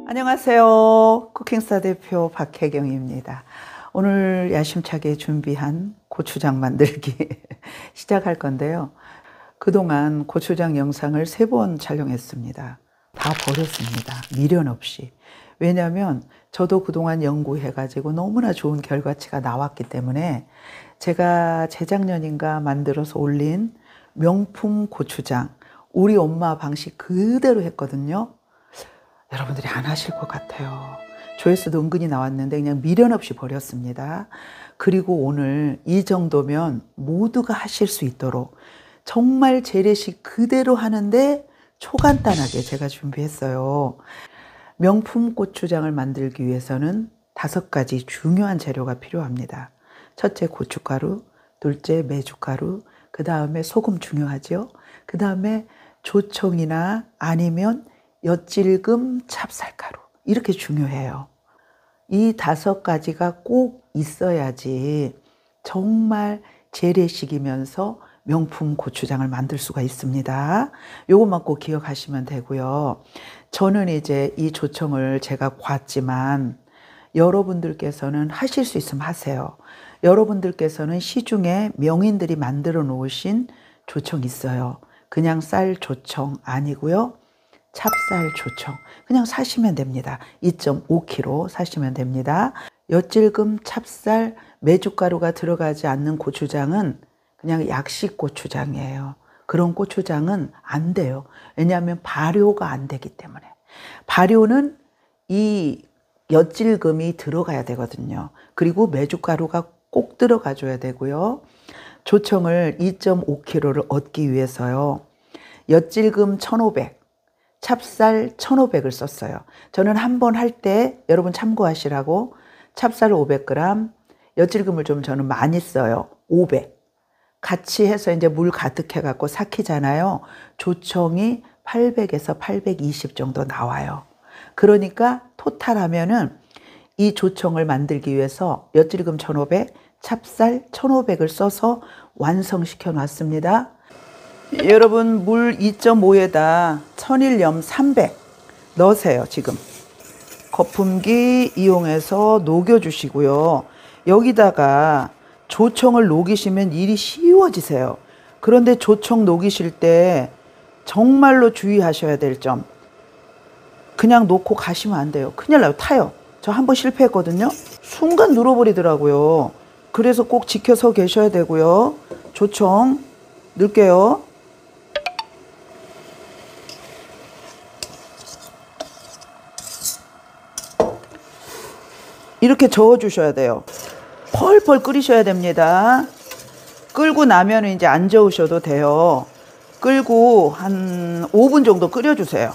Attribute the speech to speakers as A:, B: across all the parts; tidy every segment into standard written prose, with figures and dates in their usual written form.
A: 안녕하세요. 쿠킹스타 대표 박혜경입니다. 오늘 야심차게 준비한 고추장 만들기 시작할 건데요. 그동안 고추장 영상을 3번 촬영했습니다. 다 버렸습니다. 미련 없이. 왜냐하면 저도 그동안 연구해가지고 너무나 좋은 결과치가 나왔기 때문에 제가 재작년인가 만들어서 올린 명품 고추장, 우리 엄마 방식 그대로 했거든요. 여러분들이 안 하실 것 같아요. 조회수도 은근히 나왔는데 그냥 미련 없이 버렸습니다. 그리고 오늘 이 정도면 모두가 하실 수 있도록 정말 재래식 그대로 하는데 초간단하게 제가 준비했어요. 명품 고추장을 만들기 위해서는 5가지 중요한 재료가 필요합니다. 첫째 고춧가루, 둘째 메주가루, 그 다음에 소금 중요하죠. 그 다음에 조청이나 아니면 엿질금, 찹쌀가루 이렇게 중요해요. 이 5가지가 꼭 있어야지 정말 재래식이면서 명품 고추장을 만들 수가 있습니다. 요것만 꼭 기억하시면 되고요. 저는 이제 이 조청을 제가 ꒂ지만 여러분들께서는 하실 수 있으면 하세요. 여러분들께서는 시중에 명인들이 만들어 놓으신 조청 있어요. 그냥 쌀 조청 아니고요. 찹쌀 조청 그냥 사시면 됩니다. 2.5kg 사시면 됩니다. 엿질금, 찹쌀, 메주가루가 들어가지 않는 고추장은 그냥 약식 고추장이에요. 그런 고추장은 안 돼요. 왜냐하면 발효가 안 되기 때문에. 발효는 이 엿질금이 들어가야 되거든요. 그리고 메주가루가 꼭 들어가 줘야 되고요. 조청을 2.5kg를 얻기 위해서요. 엿질금 1500, 찹쌀 1500을 썼어요. 저는 한 번 할 때 여러분 참고하시라고 찹쌀 500g, 엿질금을 좀 저는 많이 써요. 500. 같이 해서 이제 물 가득해 갖고 삭히잖아요. 조청이 800에서 820 정도 나와요. 그러니까 토탈하면은 이 조청을 만들기 위해서 엿질금 1500, 찹쌀 1500을 써서 완성시켜 놨습니다. 여러분 물 2.5에다 천일염 300 넣으세요. 지금 거품기 이용해서 녹여주시고요. 여기다가 조청을 녹이시면 일이 쉬워지세요. 그런데 조청 녹이실 때 정말로 주의하셔야 될 점, 그냥 놓고 가시면 안 돼요. 큰일 나요. 타요. 저 한번 실패했거든요. 순간 눌어버리더라고요. 그래서 꼭 지켜서 계셔야 되고요. 조청 넣을게요. 이렇게 저어주셔야 돼요. 펄펄 끓이셔야 됩니다. 끓고 나면 이제 안 저으셔도 돼요. 끓고 한 5분 정도 끓여주세요.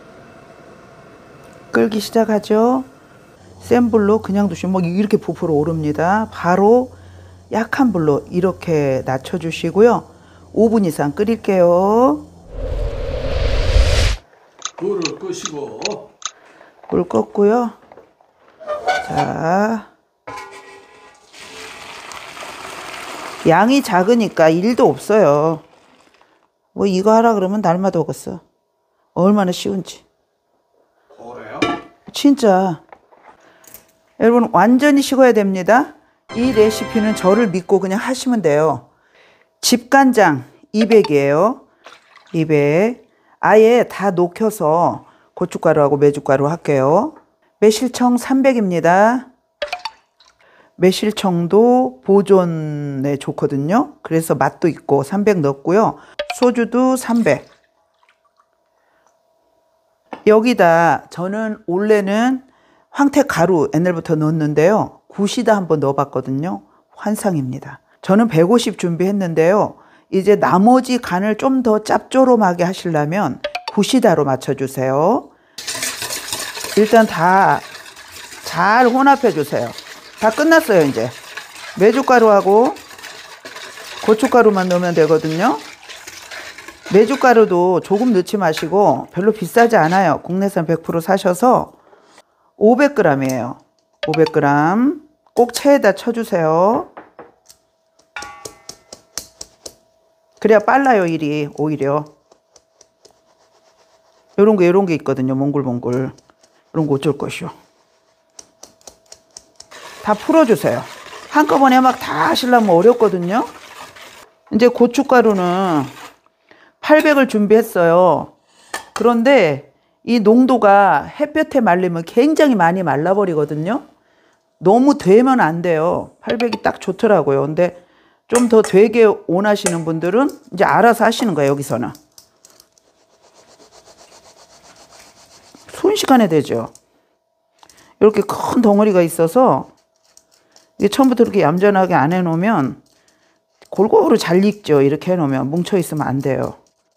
A: 끓기 시작하죠. 센 불로 그냥 두시면 뭐 이렇게 부풀어 오릅니다. 바로 약한 불로 이렇게 낮춰주시고요. 5분 이상 끓일게요.
B: 불을 끄시고
A: 불 껐고요. 자, 양이 작으니까 일도 없어요. 뭐 이거 하라 그러면 날마다 오겠어. 얼마나 쉬운지.
B: 그래요?
A: 진짜. 여러분 완전히 식어야 됩니다. 이 레시피는 저를 믿고 그냥 하시면 돼요. 집간장 200이에요. 200. 아예 다 녹여서 고춧가루하고 메주가루 할게요. 매실청 300입니다. 매실청도 보존에 좋거든요. 그래서 맛도 있고 300 넣었고요. 소주도 300. 여기다 저는 원래는 황태가루 옛날부터 넣었는데요. 굿이다 한번 넣어봤거든요. 환상입니다. 저는 150 준비했는데요. 이제 나머지 간을 좀 더 짭조름하게 하시려면 굿이다로 맞춰주세요. 일단 다 잘 혼합해 주세요. 다 끝났어요. 이제 메주가루하고 고춧가루만 넣으면 되거든요. 메주가루도 조금 넣지 마시고 별로 비싸지 않아요. 국내산 100% 사셔서 500g이에요. 500g 꼭 체에다 쳐주세요. 그래야 빨라요. 일이 오히려. 요런 게 있거든요. 몽글몽글. 그런 거 어쩔 것이요. 다 풀어주세요. 한꺼번에 막 다 하시려면 어렵거든요. 이제 고춧가루는 800을 준비했어요. 그런데 이 농도가 햇볕에 말리면 굉장히 많이 말라버리거든요. 너무 되면 안 돼요. 800이 딱 좋더라고요. 근데 좀 더 되게 원하시는 분들은 이제 알아서 하시는 거예요, 여기서는. 순식간에 되죠. 이렇게 큰 덩어리가 있어서 이게 처음부터 이렇게 얌전하게 안 해놓으면 골고루 잘 익죠. 이렇게 해놓으면 뭉쳐있으면 안 돼요.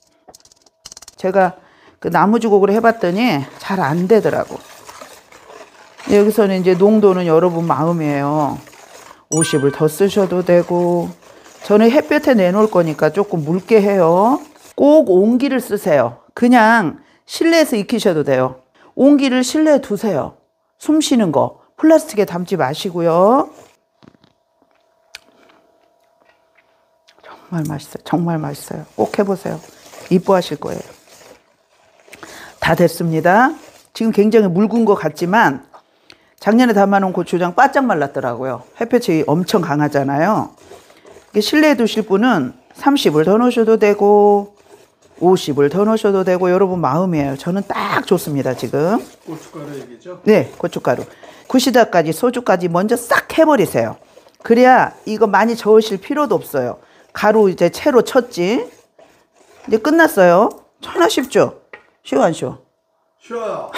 A: 제가 그 나무주걱으로 해봤더니 잘 안 되더라고. 여기서는 이제 농도는 여러분 마음이에요. 50을 더 쓰셔도 되고, 저는 햇볕에 내놓을 거니까 조금 묽게 해요. 꼭 온기를 쓰세요. 그냥 실내에서 익히셔도 돼요. 온기를 실내에 두세요. 숨 쉬는 거 플라스틱에 담지 마시고요. 정말 맛있어요. 정말 맛있어요. 꼭 해보세요. 이뻐하실 거예요. 다 됐습니다. 지금 굉장히 묽은 것 같지만 작년에 담아놓은 고추장 바짝 말랐더라고요. 햇볕이 엄청 강하잖아요. 실내에 두실 분은 30을 더 넣으셔도 되고 50을 더 넣으셔도 되고 여러분 마음이에요. 저는 딱 좋습니다. 지금.
B: 고춧가루 얘기죠?
A: 네, 고춧가루. 구시다까지 소주까지 먼저 싹 해버리세요. 그래야 이거 많이 저으실 필요도 없어요. 가루 이제 채로 쳤지. 이제 끝났어요. 천하 쉽죠? 쉬워 안 쉬워?
B: 쉬워요.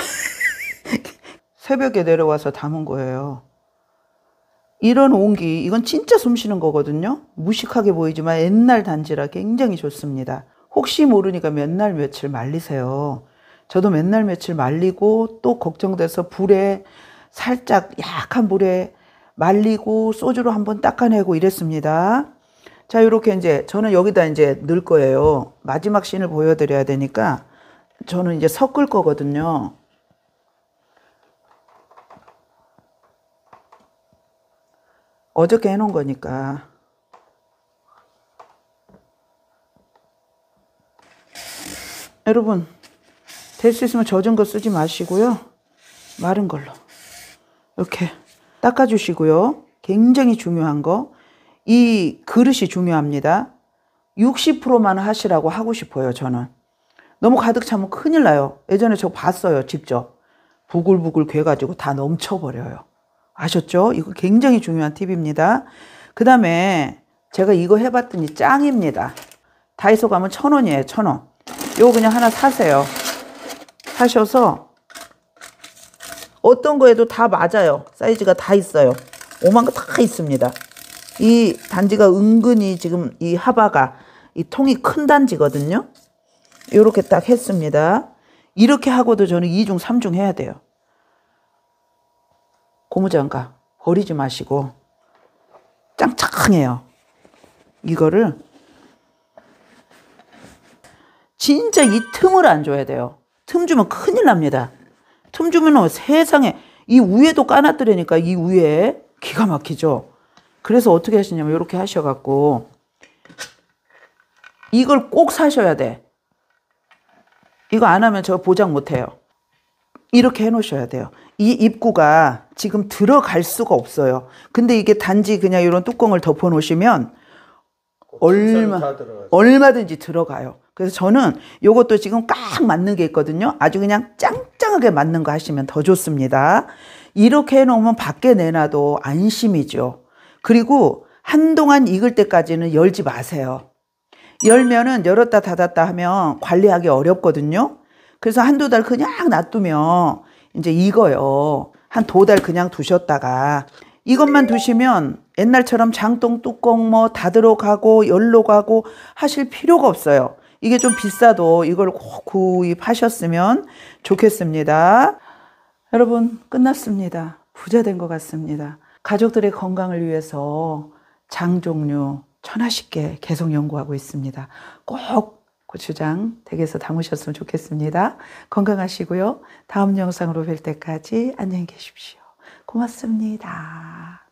A: 새벽에 내려와서 담은 거예요. 이런 온기, 이건 진짜 숨 쉬는 거거든요. 무식하게 보이지만 옛날 단지라 굉장히 좋습니다. 혹시 모르니까 몇 날 며칠 말리세요. 저도 몇 날 며칠 말리고 또 걱정돼서 불에 살짝 약한 불에 말리고 소주로 한번 닦아내고 이랬습니다. 자, 이렇게 이제 저는 여기다 이제 넣을 거예요. 마지막 씬을 보여드려야 되니까 저는 이제 섞을 거거든요. 어저께 해놓은 거니까. 여러분, 될 수 있으면 젖은 거 쓰지 마시고요. 마른 걸로 이렇게 닦아주시고요. 굉장히 중요한 거, 이 그릇이 중요합니다. 60%만 하시라고 하고 싶어요. 저는 너무 가득 차면 큰일 나요. 예전에 저 봤어요. 직접 부글부글 괴가지고 다 넘쳐버려요. 아셨죠? 이거 굉장히 중요한 팁입니다. 그 다음에 제가 이거 해봤더니 짱입니다. 다이소 가면 1,000원이에요. 1,000원. 이거 그냥 하나 사세요. 사셔서 어떤 거에도 다 맞아요. 사이즈가 다 있어요. 오만 거 다 있습니다. 이 단지가 은근히 지금 이 하바가 이 통이 큰 단지거든요. 이렇게 딱 했습니다. 이렇게 하고도 저는 2중 3중 해야 돼요. 고무장갑 버리지 마시고 짱짱해요. 이거를 진짜 이 틈을 안 줘야 돼요. 틈 주면 큰일 납니다. 틈 주면 세상에 이 위에도 까놨더라니까. 이 위에 기가 막히죠. 그래서 어떻게 하시냐면 이렇게 하셔갖고 이걸 꼭 사셔야 돼. 이거 안 하면 저 보장 못해요. 이렇게 해놓으셔야 돼요. 이 입구가 지금 들어갈 수가 없어요. 근데 이게 단지 그냥 이런 뚜껑을 덮어 놓으시면 얼마든지 들어가요. 그래서 저는 요것도 지금 꽉 맞는 게 있거든요. 아주 그냥 짱짱하게 맞는 거 하시면 더 좋습니다. 이렇게 해놓으면 밖에 내놔도 안심이죠. 그리고 한동안 익을 때까지는 열지 마세요. 열면은 열었다 닫았다 하면 관리하기 어렵거든요. 그래서 한두 달 그냥 놔두면 이제 익어요. 한 2달 그냥 두셨다가 이것만 두시면 옛날처럼 장동 뚜껑 뭐 닫으러 가고 열로 가고 하실 필요가 없어요. 이게 좀 비싸도 이걸 꼭 구입하셨으면 좋겠습니다. 여러분, 끝났습니다. 부자 된 것 같습니다. 가족들의 건강을 위해서 장 종류 1,000화씩 계속 연구하고 있습니다. 꼭 고추장 댁에서 담으셨으면 좋겠습니다. 건강하시고요. 다음 영상으로 뵐 때까지 안녕히 계십시오. 고맙습니다.